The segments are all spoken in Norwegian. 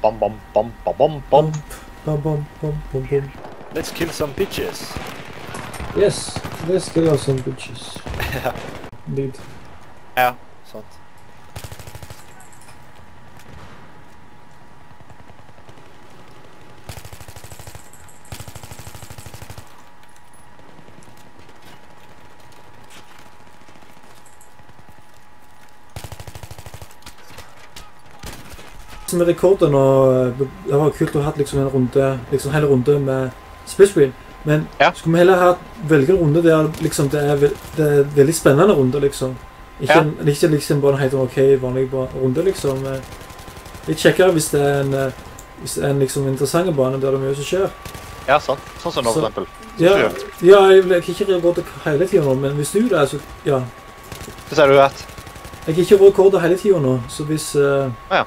Bom, bom, bom, bom, bom, bom. Bom, bom, bom, bom, bom. Let's kill some bitches. Yes, let's kill some bitches. Indeed. Ja, sant. Med rekorder nå, det var kult å ha liksom en runde, liksom hele runde med split screen. Men ja. Skulle vi heller velge en runde der liksom, det er veldig spennende runde, liksom. Ikke, ja. Ikke liksom bare en helt ok, vanlig runde, liksom. Litt kjekkere hvis det er en liksom interessant bane der det er mye som skjer. Ja, sant. Sånn som nå, for eksempel. Ja, jeg vil ikke rekorde hele tiden nå, men hvis du det, så ja. Hva sier du at? Jeg kan ikke rekorde hele tiden nå, så hvis... ja.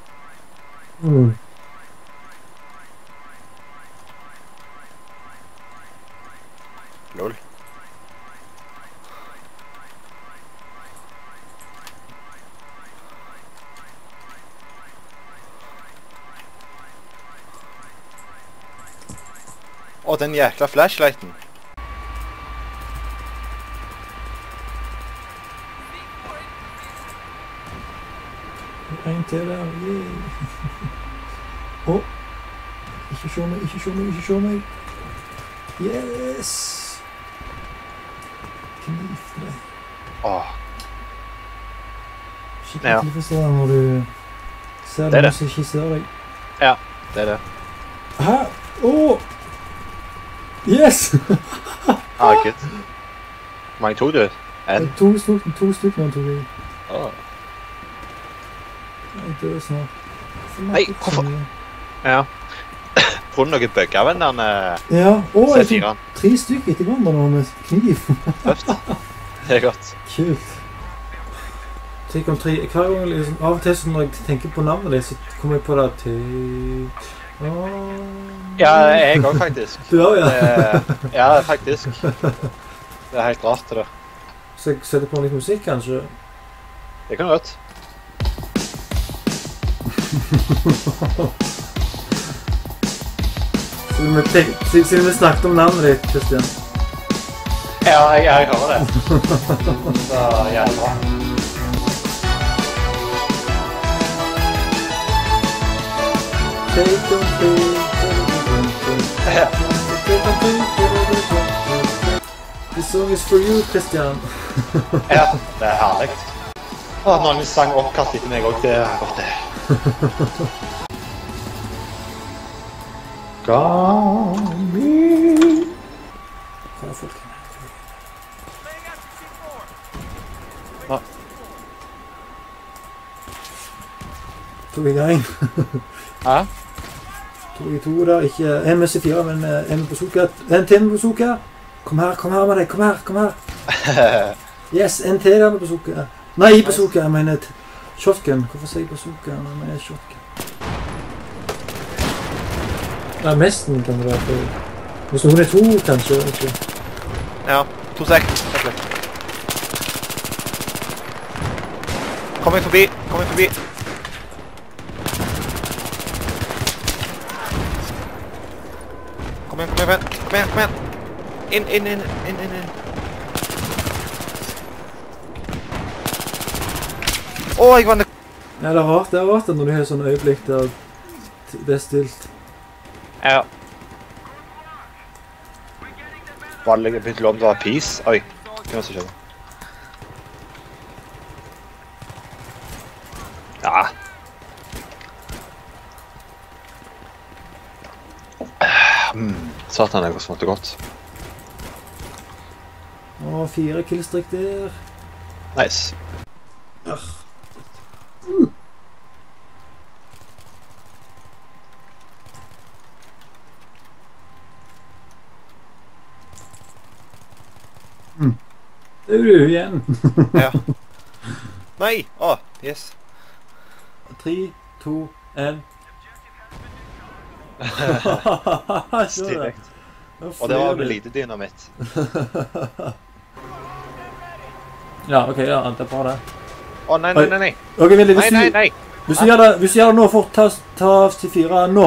Lol. Å, den jækla flashlighten. En til der, Å, ikke se meg, ikke se meg, ikke se meg. Yes! Knif deg. Åh. Skikkelig tilfredsstillende når du ser noen som ikke ser deg. Ja, det er det. Hæ? Åh! Yes! Good. Hvor mange tog du? En? To stykker man tok jeg. Åh. Jeg dør snart. Nei, hvorfor? Ja. Tror du noen bugger av den ja, jeg C4-en? tok 3 stykker etter hverandre nå med kniv. Tøft. Det er godt. Kult. Tenk om 3, hver gang liksom, av og til så når jeg tenker på navnet ditt, så kommer jeg på det til... Ja, jeg også faktisk. Du også, ja? Ja, faktisk. Det er helt rart det der. Så jeg setter på litt musikk, kanskje? Det kan godt. Siden vi snakket om navnet ditt, Christian. Ja, jeg hører det. Så jævlig bra. This song is for you, Christian. Ja, det er herlig. Noen sang oppkast etter meg også, det er godt det. Gami. Hva er folk her? Hva? Tog i gang. Hæ? Tog i to da, ikke en med C4, men en med bazooka. En til med bazooka. Kom her med deg, kom her. Yes, en til der med bazooka. Nei, bazooka, jeg mener shotgun. Hvorfor sier jeg bazooka? Jeg mener shotgun. Ja, mesten kan det være for... Hvis noen er 2, kanskje, ikke? Ja, 2 sek. Kom inn forbi, kom inn forbi. Kom igjen. Inn. Åh, jeg vant det. Ja, det er rart når du har sånn øyeblikk der det er stilt. Ja. Vanlig begynte om det var peace. Oi, det var så skjønner. Ja. Satan, det går smått og godt. Åh, 4 killstreak der. Nice. Det er du igjen. Ja. Nei! Åh, yes. 3, 2, 1. Stilig. Og det var med lite dynamitt. Ja, ok, ja, det er bra det. Åh, nei. Ok, vent litt. Nei. Hvis du gjør det nå, fort ta til 4 nå.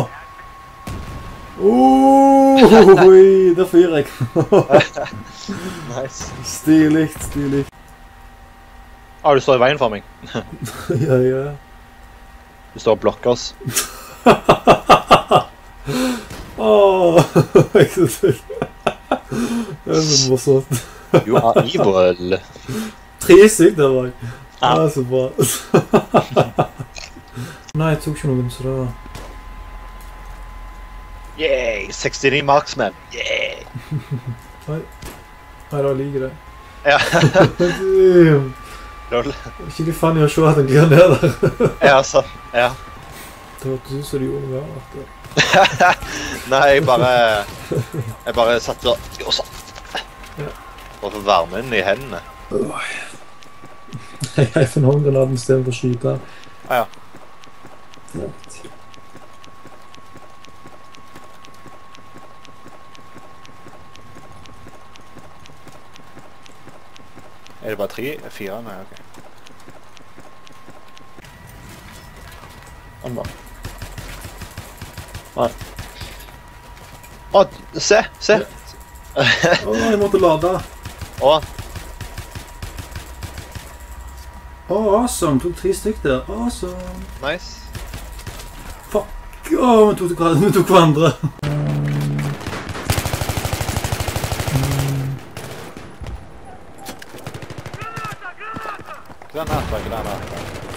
Oi, der fyrer jeg. Nice. Stilig. Du står i veien for meg. Ja. Du står og blokker oss. Jeg synes det. Det er så morsomt. You are evil. 3 stykker der var jeg. Det er så bra. Nei, jeg tok ikke noen, så da... Yay, 69 marksmen. Yay. Nei, da liker det. Ja. Damn. Lol. Det er ikke litt funny å se at den glir ned der. Ja, sånn. Ja. Det var du som gjorde noe mer. Nei, jeg bare satt og gjorde sånn. Og få varmen i hendene. Jeg finner håndgranaten i stedet for å skyte. Ja. Er det bare 3? 4? Nei, ok. Nei. Å, se! Jeg måtte lade. Awesome, tok 3 stykker der. Awesome. Nice. Fuck, vi tok hverandre. Granat.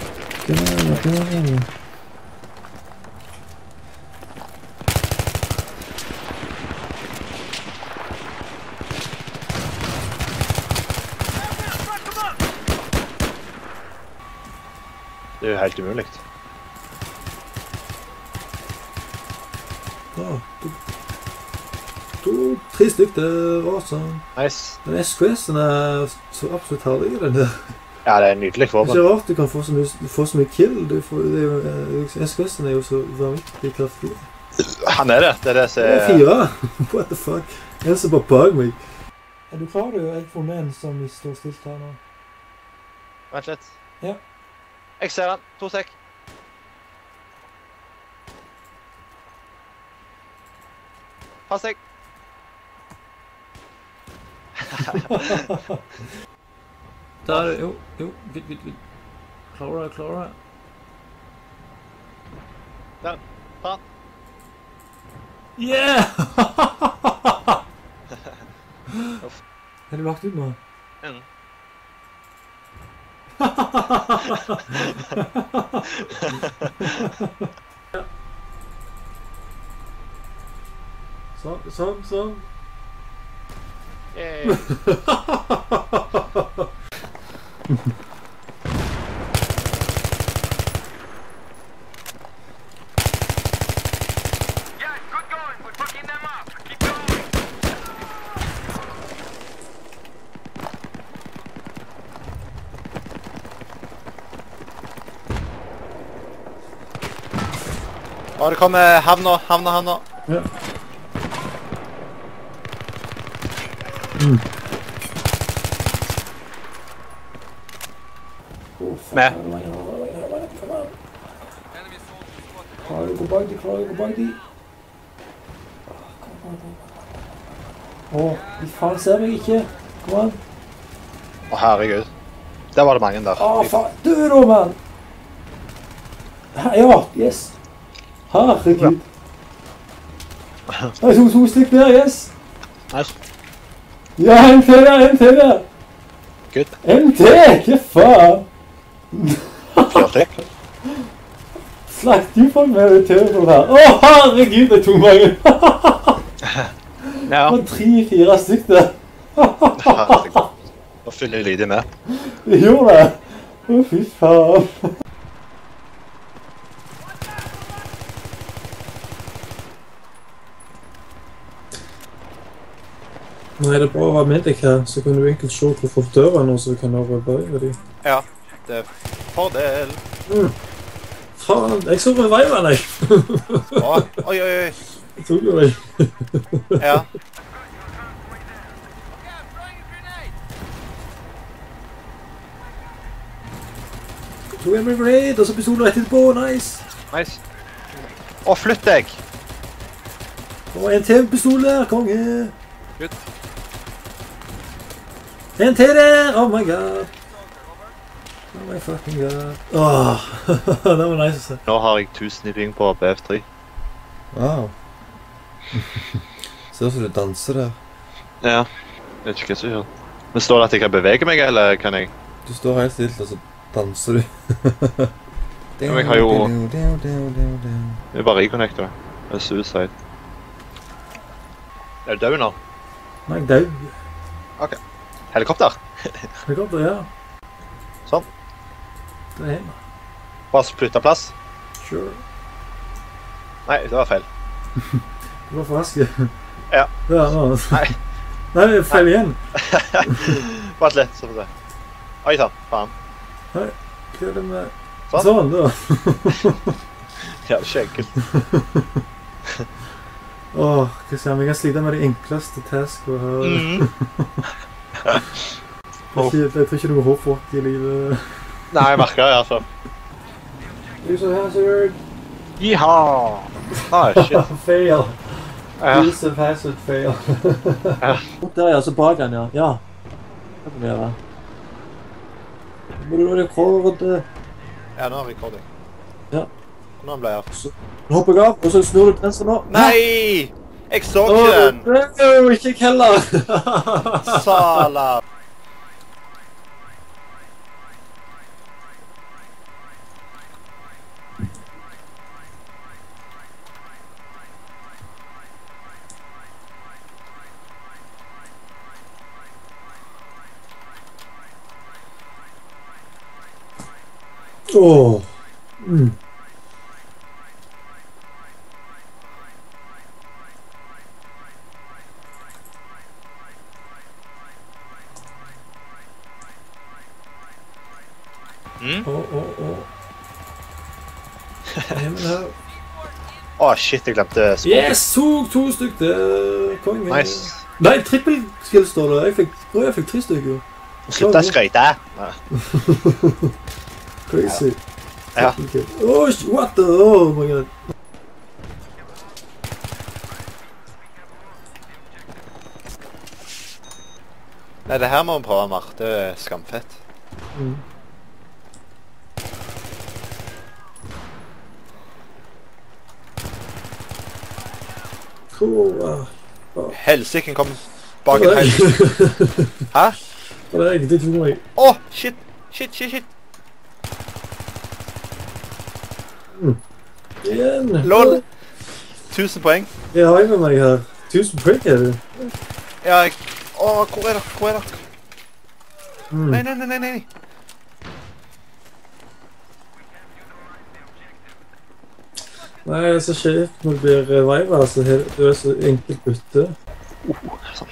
Det er jo helt umulig. To, 3 stykker der, awesome. Nice. Den SKS-en er så absolutt herlig, den der. Ja, det er nydelig våpen. Det er ikke rart du kan få så mye kill. SKS-en er jo så vanvittig kraftig. Han er det. Det er det som er... 4. What the fuck? En som bare bak meg. Er du klar, du? Jeg har funnet en som står stilt her nå. Vent litt. Ja. Jeg ser den. 2 sek. Pass deg. Der er det. Jo. Vidt. Klarer det. Der. Ta den. Yeah! Er du lagt ut nå? Sånn. Yay. Det kommer havna. Ja. Med. Klarer å gå bak de. De faen ser meg ikke. Kom an. Å, herregud. Der var det mange der. Faen. Du da, mann. Ja, yes. Herregud. Det er 2 stykker der, yes. Nice. Ja, en til der. Good. En til, hva faen? 4 stykk. Slakt jo folk med det tøver her. Å, herregud, det er 2 mange. Ja. Det var 3-4 stykker. Da fyller jeg lite med. Det gjorde det. Å, fy faen. Nå er det bra å være med deg her, så kan du enkelt se hvor folk dør nå, så du kan overbøye dem. Ja, det er fordel. Faen, jeg så på vei med deg. Oi. Jeg tok jo deg. Ja. Tok en med grenade, og så pistolen rett etterpå. Nice. Nice. Å, flytt deg! Og en til pistol der, konge. Good. En til der! Oh my god. Oh my fucking god. Åh, det var nice å se. Nå har jeg 1000 i ping på BF3. Wow. Ser ut som du danser der. Ja. Jeg vet ikke hva som gjør. Men står det at jeg kan bevege meg, eller kan jeg? Du står helt stilt, og så danser du. Men jeg har jo... Det er bare reconnecta. Det er suicide. Er du død nå? Nei, jeg død. Ok. Helikopter? Helikopter, ja. Sånn. Det er hjemme. Bare flytte plass? Sure. Nei, det var feil. Du var for raske. Ja. Ja, nå. Nei. Nei, feil igjen. Bare litt, så får vi se. Oi, sann. Faen. Nei, hva er det med... Sånn? Sånn, da. Ja, det er ikke enkelt. Åh, hva sier vi kan slite med de enkleste taskene her. Jeg tror ikke du må håpe folk i livet. Nei, jeg merker det, altså. Use of hazard. Jiha! Ah, shit. Fail. Ja. Use of hazard fail. Ja. Der ja, så bak han, ja. Ja. Det må det gjøre. Må du rekorde. Ja, nå har vi recording. Ja. Nå ble jeg av. Nå hopper jeg av, og så snur du tensen nå. Nei! Jeg så ikke den! Åh, ikke jeg heller. Sala! Åh. Åh, shit, jeg glemte skål. Yes, to stykker. Konge. Nice. Nei, trippelskill står det. Jeg fikk 3 stykker. Slutt å skryte. Ja. Crazy. Ja. Oh, what the? Oh my god. Nei, det her må vi prøve mer. Det er skamfett. Helsiken kom bak en hel... Hæ? Det er ikke til meg. Åh, shit! Shit, shit, shit! Igjen. LOL! 1000 poeng. Jeg har med meg her. 1000 poeng er det. Ja, jeg... Åh, hvor er det? Hvor er det? Nei, nei, nei, nei, nei. Nei, det er så kjipt når du blir reviver, altså. Det er så enkelt bytte. Sånn.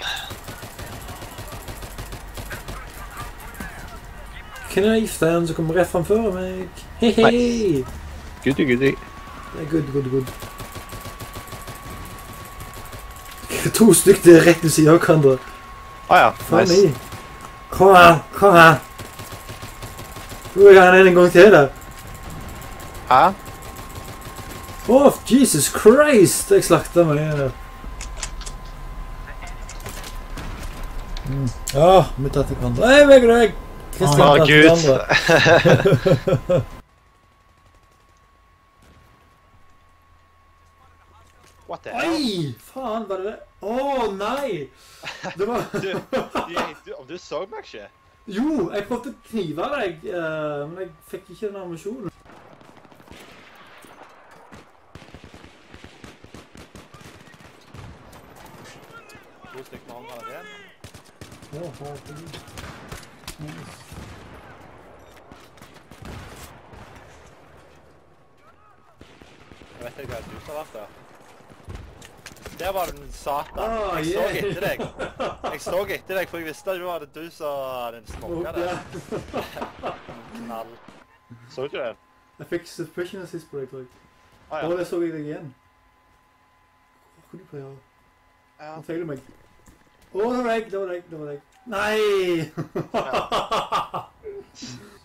Knife den som kommer rett framfor meg. Hei. Goodie, goodie. Det er good. 2 stykker rett ved siden av hverandre. Ja, nice. Kom her. Nå er han en gang til der. Hæ? Åh, Jesus Christ! Jeg slaktet meg der. Ja, vi tar til hverandre. Hei, meg og deg! Åh, Gud. What the hell? Oi! Faen, var det det? Åh, nei! Det var... Om du så meg ikke? Jo, jeg prøvde å knive deg, men jeg fikk ikke den ammunisjonen. Stykker med håndgranat igjen. Ja, herregud. Jeg vet ikke hva du har vært der. Der var det en satan. Jeg så yeah. etter deg. Jeg så etter deg, for jeg visste at det var du som hadde smokket der. Knall. Så du det? Jeg fikk suppression assist på deg, tror jeg. Ah, ja. Og det så jeg deg igjen. Hva kunne du prøve? Ja. Han feiler meg. Åh, det var deg. Nei!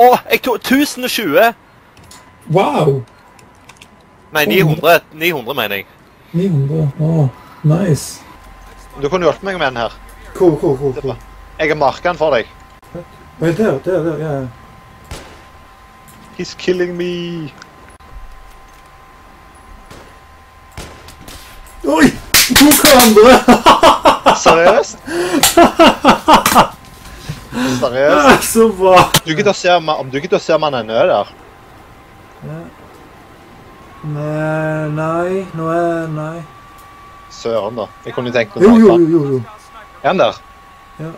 jeg tok 1020! Wow! Nei, 900. 900 mener jeg. 900. Nice. Du kan hjelpe meg med den her. Hvor? Jeg har market den for deg. Oi, der, ja. He's killing me. Oi! To hverandre! Seriøst? Seriøst? Så bra! Du gidder å se om han er nød der. Ja. Nei. Søren da. Jeg kunne tenkt meg Jo. Er han der? Ja.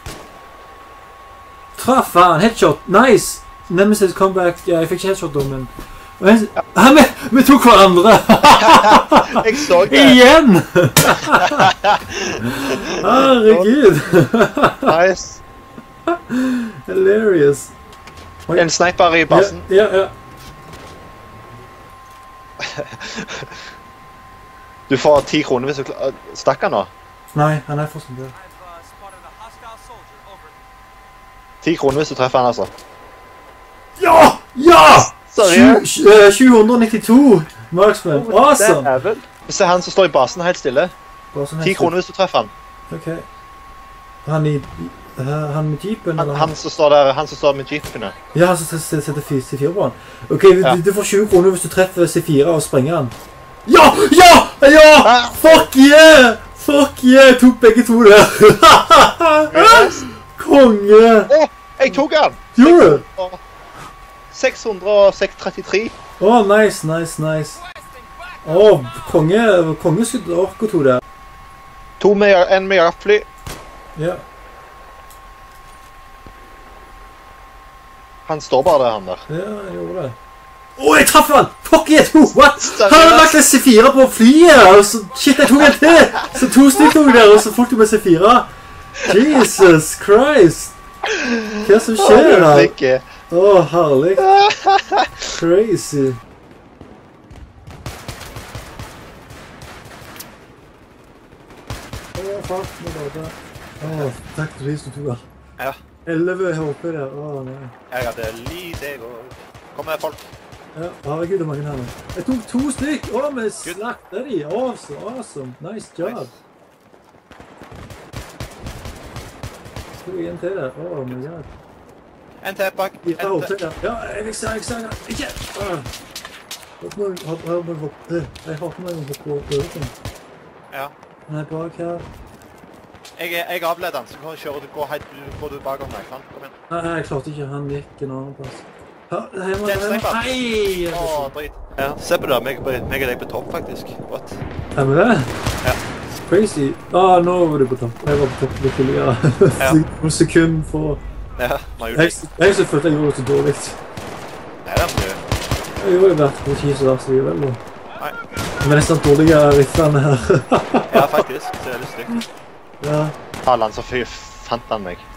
Traff han, headshot, nice! Nemesis comeback, ja, jeg fikk ikke headshot da, men... Vi tok hverandre! Jeg så det! Igjen! Herregud! Nice. Hilarious. En sniper i basen. Ja. Du får 10 kroner hvis du stakk han nå. Nei, han er fortsatt der. 10 kroner hvis du treffer han, altså. Ja! Seriøst? 792 marksman. Awesome! Hvis det er han som står i basen helt stille. 10 kroner hvis du treffer han. Ok. Han med jeepen? Han som står der, han som står med jeepene. Ja, han som setter C4 på han. Ok, du får 20 kroner hvis du treffer C4 og sprenger han. Ja! Fuck yeah! Jeg tok begge to der. Konge! Jeg tok han! Gjorde du? 633. Nice. Kongeskudd orker to der. En med jaktfly. Ja. Han står bare der, han der. Ja, jeg gjorde det. Jeg traff han! Fuck yeah, what? Han hadde lagt en C4 på flyet, og så, shit, jeg tok en til! Så 2 stykker der, og så folk med C4. Jesus Christ! Hva som skjer da? Herlig. Crazy. Takk til de som tok han. Ja. 11 HP der, nei. Jeg hadde deg og... Kom med folk. Ja, herregud, det er mange her nå. Jeg tok 2 stykk! Vi slakter de! Awesome! Nice job! Skal vi en til der? My god. En til, bak. Ja, jeg ser den. Ikke! Jeg håper meg å hoppe på øken. Ja. Han er bak her. Jeg avleder han, så går du bakom meg, sant? Kom igjen. Nei, jeg klarte ikke. Han gikk en annen plass. Hei! Drit. Ja, se på det, meg og deg på topp, faktisk. What? Er vi det? Ja. Crazy. Nå var du på topp. Jeg var på topp litt tidligere. Noen sekunder for... Ja, jeg så følte jeg gjorde det så dårlig. Nei, det er mye. Jeg gjorde det vært på kise der, så vel nå. Nei. Men nesten dårlige riffene her. Ja, faktisk. Det er litt stygt. Ja. Alan, så fant han meg.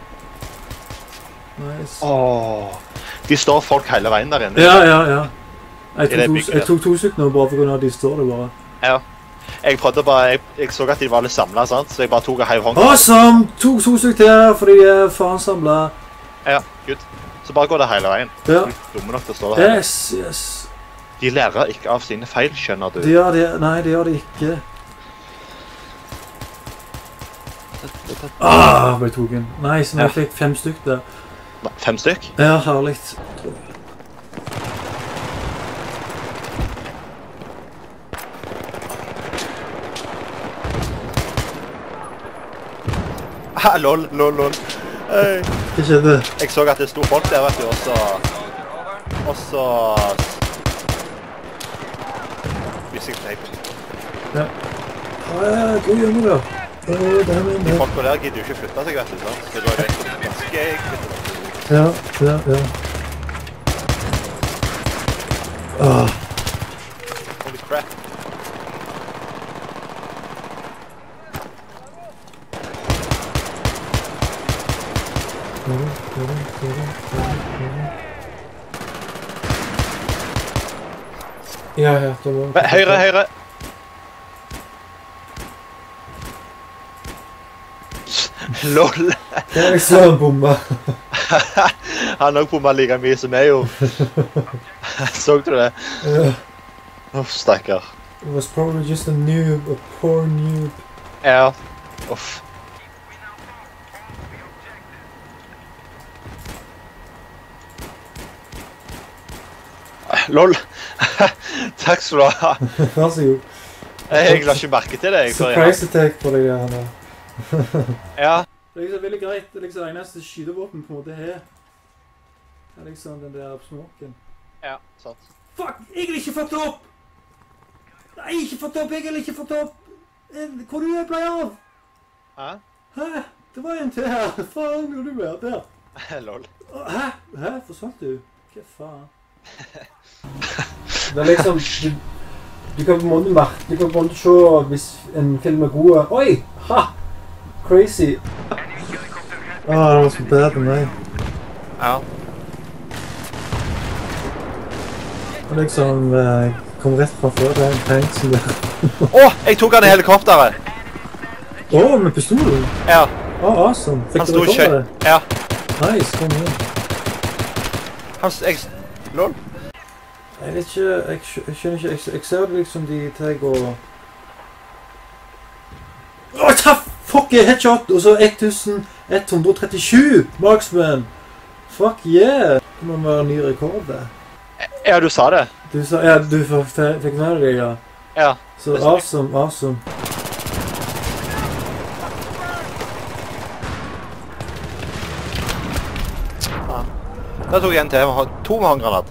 Nice. De står folk hele veien der inne. Ja. Jeg tok 2 stykker nå bare for grunn av at de står der bare. Ja. Jeg prøvde bare, jeg så at de var litt samlet, sant? Så jeg bare tok og heiv hånden. Awesome! 2 stykker til, fordi de er faen samlet. Ja, good. Så bare går det hele veien. Ja. De er dumme nok til å stå der. Yes. De lærer ikke av sine feil, skjønner du. Nei, det gjør de ikke. Ble togen. Nice, men jeg fikk 5 stykker der. 5 stykk? Ja, herlig. Lol. Hva skjedde? Jeg så at det sto folk der, vet du, og så... Visste jeg teip. Ja. God gjør vi da. De folk der gidder jo ikke flytte seg, vet du, sant? Så da er det ganske ekkelt. Ja. Holy crap. Ja, det var... Høyre! LOL! Jeg så en bombe. Han også bommet like mye som meg, jo. Så du det? Ja. Uff, stakkar. It was probably just a noob, a poor noob. Ja. Uff. Lol. Takk skal du ha. Vær så god. Jeg la ikke merke til det. Surprise attack på deg her nå. Ja. Det er liksom veldig greit. Det er liksom eneste skytevåpen på en måte her. Det er liksom den der smoken. Ja, sant. Fuck! Jeg har ikke fått opp! Nei, ikke fått opp! Jeg har ikke fått opp! Hvor du ble av? Hæ? Hæ? Det var en til her. Faen, hvor du ble der? Lol. Hæ? Hæ? Forsvant du? Hva faen? Det er liksom... Du kan på en måte se hvis en film er god. Oi! Ha! Crazy. Det var så bad enn meg. Ja. Og liksom kom rett fra før det en tank som der. Jeg tok han i helikopteret! Med pistolen? Ja. Awesome. Han Fikk sto du i rekord det? Ja. Nice, kom igjen. Lol. Jeg vet ikke, jeg skjønner ikke, jeg ser det liksom de tar og... Ta fuck headshot, og så 1137 marksman. Fuck yeah. Det må være en ny rekord der. Ja, du sa det. Du sa, ja, du fikk med deg, ja. Ja. Så awesome. Da tok jeg en til. To med håndgranat.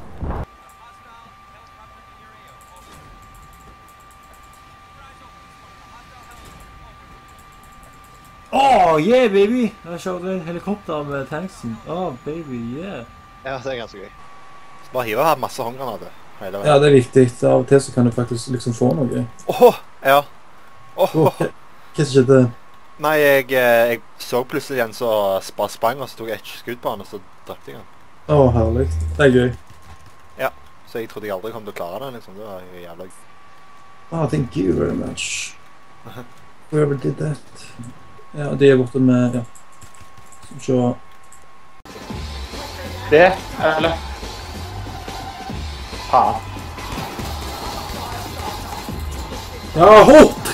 Yeah, baby! Jeg kjørte en helikopter med tanksen. Baby, yeah. Ja, det er ganske gøy. Bare hive her masse håndgranater. Ja, det er viktig. Av og til så kan du faktisk liksom få noe. Ja. Hva skjedde? Nei, jeg så plutselig en som sprang, og så tok jeg et skudd på han, og så drepte jeg han. Herlig. Det er gøy. Ja, så jeg trodde jeg aldri kom til å klare det, liksom. Det var jo jævlig. Thank you very much. Whoever did that. Ja, de er borte med, ja. Så... Det, eller? Faen. Ja,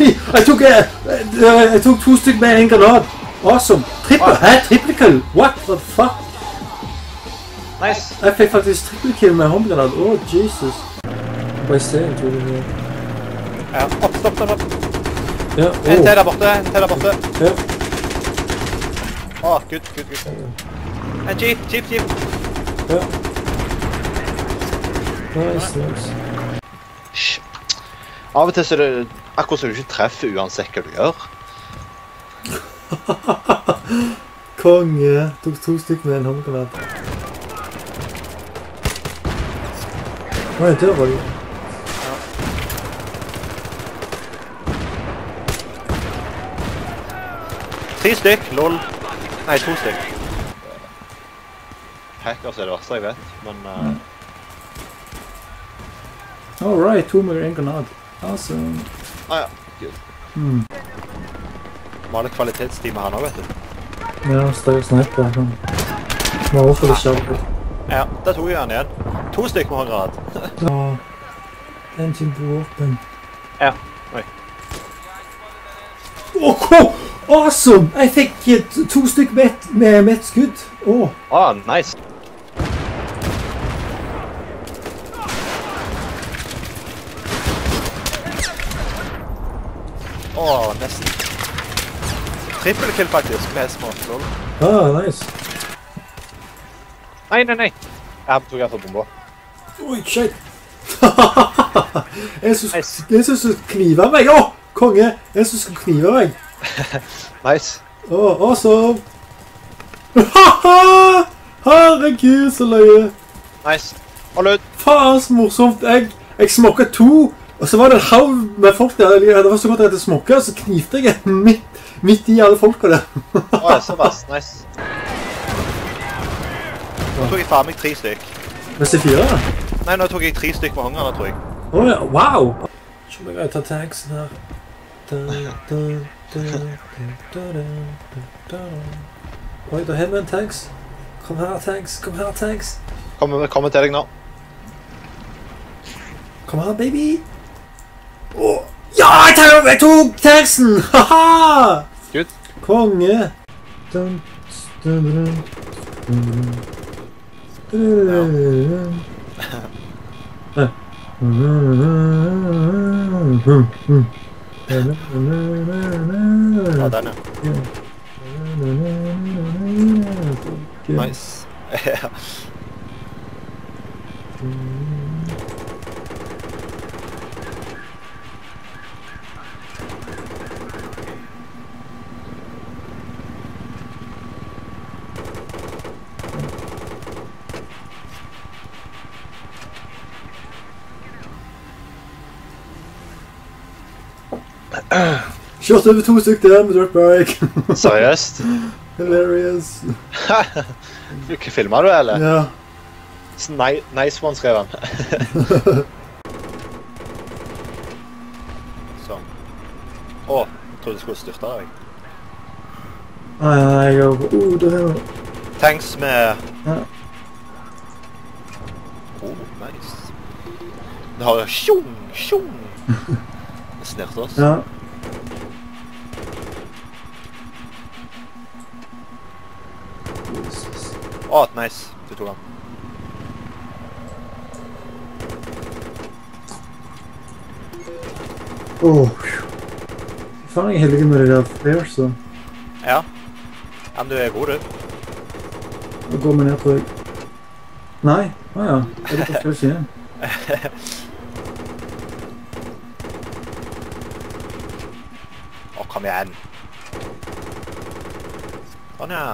jeg tok 2 stykker med en granat. Awesome. Triple-kill? What the fuck? Nice. Jeg fikk faktisk triple-kill med håndgranat. Jesus. Bare se, jeg tror det. Ja, stopp. Ja, En til der borte. Ja. Good. En jeep. Ja. Nice. Av og til så er det akkurat som du ikke treffer uansett hva du gjør. Konge. Tok 2 stykker med en håndgranat. Der var det. 3 stykk, lol. Nei, 2 stykk. Hackers er det verste jeg vet, men... Alright, 2 med en granat. Awesome. Ja, good. Vanlig kvalitetsteamet her nå, vet du. Ja, større sniper. Må også det kjærlig. Ja, der tok jeg han igjen. 2 stykk med håndgranat. Ja. En til våpen. Ja, oi. Awesome! Jeg fikk 2 stykker med et skudd. Nice. Nesten. Trippelkill faktisk, med små lol. Nice. Nei. Jeg tok jeg for bomba. Oi, shit. En som skal knive meg. Konge. En som skal knive meg. Nice. Awesome. Herregud, så løye. Nice. Hold ut. Faen, så morsomt. Jeg smokket 2. Og så var det en haug med folk der. Det var så godt at jeg hadde smokket, og så knivte jeg midt i alle folka der. Såpass. Nice. Nå tok jeg faen meg 3 stykk. Med C4? Nei, nå tok jeg 3 stykk med håndgranat, tror jeg. Ja, wow! Så må jeg ta tanksen her. Oi, da har vi en tanks. Kom her, tanks. Kom her, tanks. Kommer til deg nå. Kom her, baby. Åh. Ja, jeg tok tanksen! Haha! Good. Konge. Dun, dun, dun, dun, dun. Ja, den Nice. Kjørt over 2 stykker der med dirtbike. Seriøst? Hilarious. Hva filmer du, eller? Ja. Nice one, skrev han. Sånn. Åh, jeg trodde jeg skulle styrte deg. Nei, jeg går på... det her. Tanks med... Ja. Nice. Det har jo sjung, sjung. Det snirte oss. Ja. Åh, nice. Du tok han. Faen, jeg er heldig med det der flares, så. Ja. Ja, men du er god, du. Da går vi ned, tror jeg. Nei? Ja. Er det på flares igjen? Åh, kom igjen. Sånn, ja.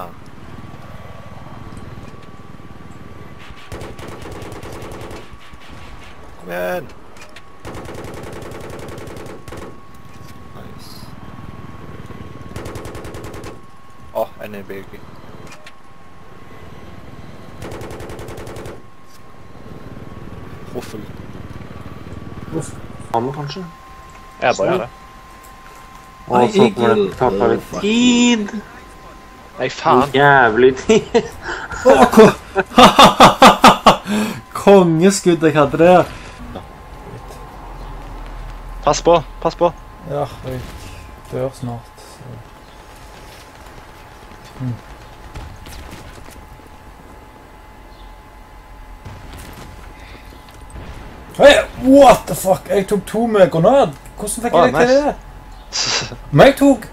Kom igjen. Nice. Åh, en i bygget. Ruffel. Han kanskje? Jeg bare gjør det. Og så kommer det ta litt tid. Nei, faen. Jævlig tid. Kongeskudd jeg hadde der. Pass på, pass på. Ja, jeg dør snart. Hey, what the fuck? Jeg tok 2 med granat. Hvordan fikk jeg til det? Men jeg tok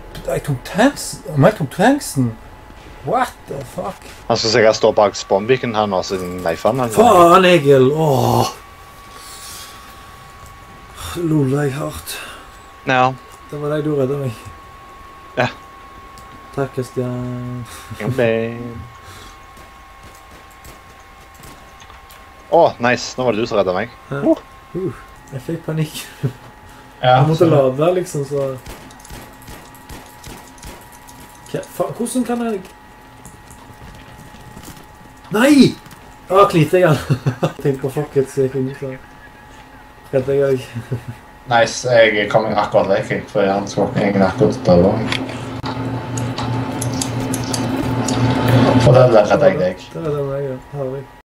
tanksen. What the fuck? Han skal sikkert stå bak spawnbeacon her nå, siden neifan han. Faen, Egil. Åh. Lola jeg hardt. Ja. Det var deg du redde meg. Ja. Takk, Kristian. Åh, nice. Nå var det du som reddet meg. Ja. Jeg fikk panikk. Ja, Jeg måtte lade liksom, så... Hvordan kan jeg... Nei! Klite jeg han. Tenk på fuck it, så jeg kunne så... Redde jeg. Nice, jeg kom akkurat vekk, for han skulle egentlig akkurat døde meg. Og den der redde jeg deg. Det redde meg, ja. Herlig.